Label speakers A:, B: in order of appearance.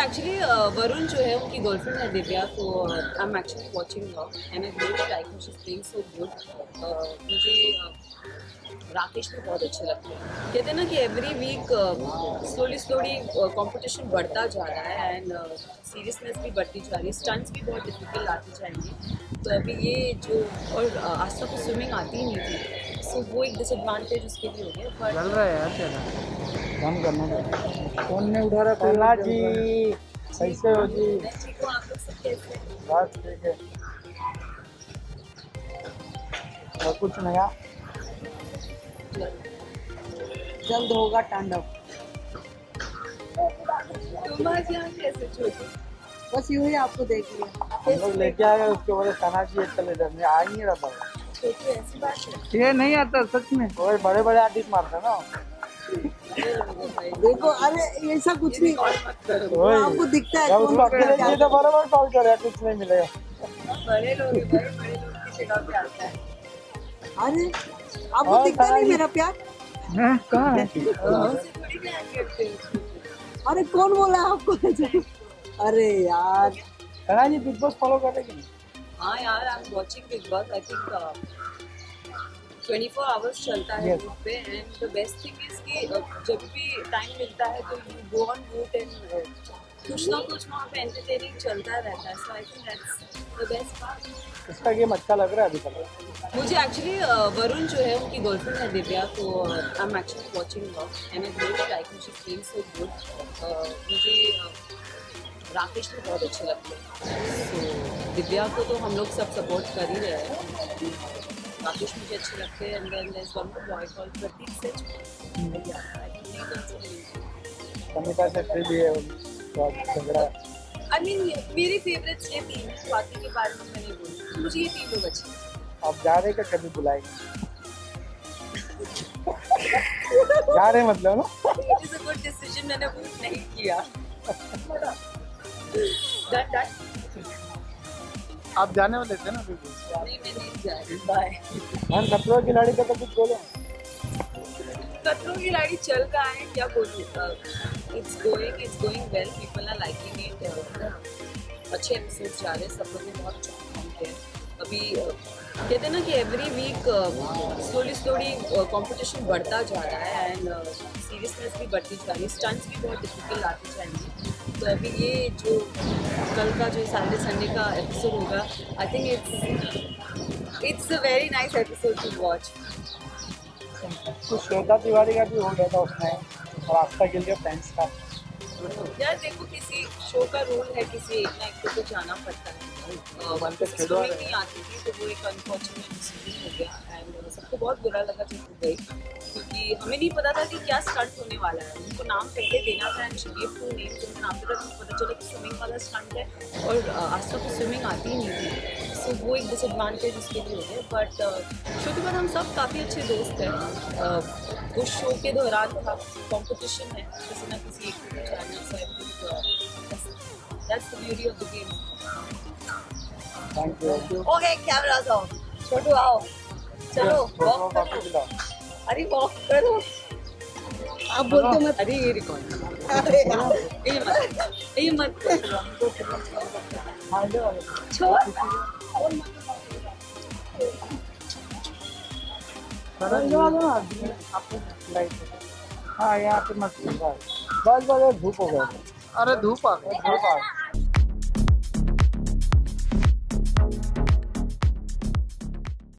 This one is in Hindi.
A: एक्चुअली वरुण जो है उनकी गर्लफ्रेंड है दिव्या, तो I am actually watching and I really like her, she is playing so good. मुझे राकेश भी बहुत अच्छे लगते हैं। कहते हैं ना कि एवरी वीक स्लोली कंपटीशन बढ़ता जा रहा है एंड सीरियसनेस भी बढ़ती जा रही है, स्टंट्स भी बहुत डिफिकल्ट आते जाएंगे। तो अभी ये जो और आस्था को स्विमिंग आती ही नहीं थी, सो वो एक डिसएडवांटेज उसके लिए हो गया। बट
B: चल रहा है यार, चला काम करना पड़ेगा। फोन नहीं उठा रहा
C: करना जी, कैसे हो जी?
A: ठीक हो आप लोग सब? कैसे?
C: बस ठीक है, और कुछ नया?
B: जल्द होगा तांडव।
A: तुम आज यहाँ कैसे छोटे?
B: बस यूं ही आपको देख लिया।
C: हम लोग लेके आ गए, उसके बाद खाना चाहिए, चले जाने आ ही नहीं रहा था।
A: छोटे ऐसी बात है?
B: ये नहीं आता सच में।
C: और बड़े बड़े आर्टिस्ट मारते हैं ना।
B: देखो, अरे ऐसा कुछ नहीं, आपको दिखता है
C: जब
B: कौन
C: उसको अकेले चाहिए तो बराबर कॉल करे, कुछ नहीं मिलेगा।
A: बड़े लोग हैं, बड़े लोग की जगह पे आता है।
B: अरे आपको दिखता नहीं मेरा प्यार? कहाँ है?
A: हमसे थोड़ी प्यार करते हो।
B: अरे कौन बोला आपको? अरे यार,
C: कहाँ जी बिग बॉस फॉलो कर रहे हैं?
A: हाँ यार, I am watching Bigg Boss. I think 24 hours चलता है यूट्यूब पे and the best thing is कि जब भी टाइम मिलता है तो you go on route and कुछ ना कुछ वहाँ पे एंटरटेनिंग चलता रहता है। So I think that's the best part.
C: इसका गेम अच्छा लग रहा है अभी तक।
A: मुझे एक्चुअली वरुण जो है उनकी गर्लफ्रेंड है दिव्या, तो I am actually watching and I really like her, she is playing so good. मुझे राकेश भी बहुत अच्छे लगते हैं। तो दिव्या को तो हम लोग सब सपोर्ट कर ही रहे हैं। राकेश मुझे अच्छे लगते हैं and then there is one more boy called Prateek Seth.
C: कमिता से फ्री भी है, तो झगड़ा।
A: आई मीन मेरे फेवरेट्स ये तीन हैं, बाकी के बारे में मैं नहीं बोलूँगी, मुझे ये तीन लोग अच्छे हैं।
C: आप जा रहे क्या, कभी बुलाएंगे? जा रहे मतलब ना?
A: It is a good decision, मैंने वोट नहीं किया। Done.
C: आप जाने वाले थे ना बिग बॉस?
A: नहीं, मैं नहीं जा रही। बाय।
C: हम खतरों की खिलाड़ी का तो कुछ बोलो।
A: खतरों की खिलाड़ी चल रहा है, क्या बोलूँ? It's going well, people are liking it. अच्छे एपिसोड्स जा रहे हैं, सब लोग ने बहुत अच्छा काम किया है। अभी कहते हैं ना कि एवरी वीक स्लोली कंपटीशन बढ़ता जा रहा है एंड सीरियसनेस भी बढ़ती जा रही है, स्टंट्स भी बहुत डिफिकल्ट आते जाएंगे। तो अभी ये जो कल का जो सैटरडे संडे का एपिसोड होगा, I think it's a very nice episode to watch.
C: कुछ श्वेता तिवारी का भी हो गया था उसमें, और आस्था के लिए फैंस का।
A: यार देखो, किसी शो का रूल है, किसी एक ना एक को तो जाना पड़ता है। स्विमिंग नहीं आती थी तो वो एक अनफॉर्चुनेट डिसीजन हो गया एंड सबको बहुत बुरा लगा जब वो गई, क्योंकि हमें नहीं पता था कि क्या स्टंट होने वाला है। उनको नाम पहले देना था and she give two name, तो नाम पे तो पता चला कि स्विमिंग वाला स्टंट है और आस्था को स्विमिंग आती ही नहीं थी। सो वो एक डिसएडवांटेज उसके लिए हो गया। बट शो के बाद हम सब काफ़ी अच्छे दोस्त हैं। उस शो के दौरान था कंपटीशन है किसी ना किसी एक को जाना, so I think that's the beauty of the game.
C: Thank you.
A: Okay, cameras off. Chhotu आओ, चलो वॉक करो। अरे वॉक करो।
B: आप बोलते मत।
A: अरे ये रिकॉर्ड,
B: अरे
A: ये मत छोड़।
C: हाँ यहाँ पे मत बस धूप हो गया।
B: अरे धूप आ गई।